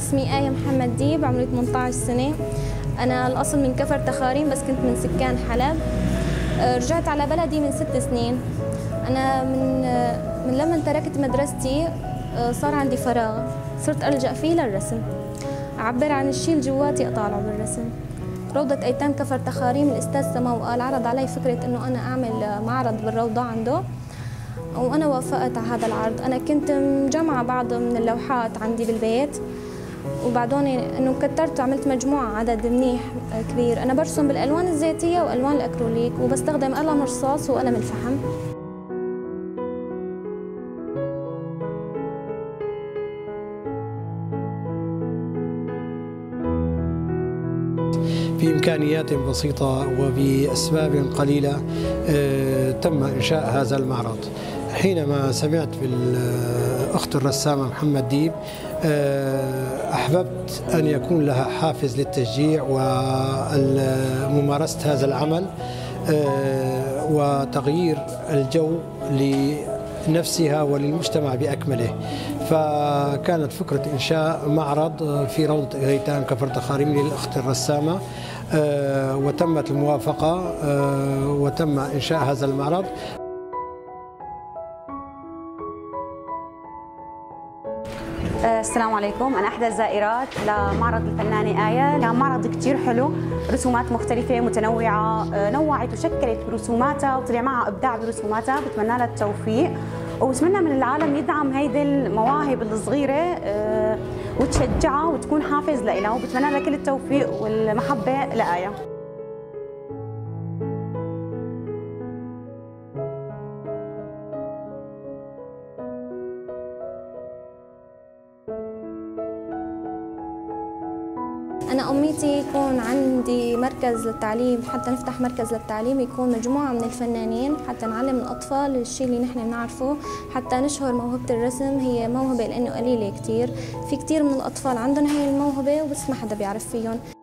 اسمي آية محمد ديب، عمري 18 سنة. أنا الأصل من كفر تخاريم بس كنت من سكان حلب. رجعت على بلدي من 6 سنين. أنا من لما تركت مدرستي صار عندي فراغ، صرت ألجأ فيه للرسم، أعبر عن الشيء اللي جواتي أطالعه بالرسم. روضة أيتام كفر تخاريم الأستاذ سما وقال عرض علي فكرة إنه أنا أعمل معرض بالروضة عنده، وأنا وافقت على هذا العرض. أنا كنت مجمعة بعض من اللوحات عندي بالبيت، وبعدين إنه كترت وعملت مجموعة عدد منيح كبير. أنا برسم بالألوان الزيتية وألوان الأكريليك، وبستخدم قلم رصاص وقلم الفحم. بإمكانيات بسيطة وبأسباب قليلة تم إنشاء هذا المعرض. حينما سمعت بالأخت الرسامة محمد ديب أحببت أن يكون لها حافز للتشجيع وممارسة هذا العمل وتغيير الجو لنفسها وللمجتمع بأكمله. فكانت فكرة إنشاء معرض في روضة أيتام كفر تخاريم للأخت الرسامة، وتمت الموافقة وتم إنشاء هذا المعرض. السلام عليكم، أنا إحدى الزائرات لمعرض الفنانة آية. كان معرض كتير حلو، رسومات مختلفة متنوعة، نوعت وشكلت برسوماتها وطلع معها إبداع برسوماتها. بتمنى لها التوفيق، وبتمنى من العالم يدعم هيدي المواهب الصغيرة وتشجعها وتكون حافز لها، وبتمنى لها كل التوفيق والمحبة لآية. أنا أمنيتي يكون عندي مركز للتعليم، حتى نفتح مركز للتعليم يكون مجموعة من الفنانين، حتى نعلم الأطفال الشيء اللي نحن بنعرفه، حتى نشهر موهبة الرسم. هي موهبة لأنه قليلة كتير، في كتير من الأطفال عندهم هي الموهبة وبس ما حدا بيعرف فيهم.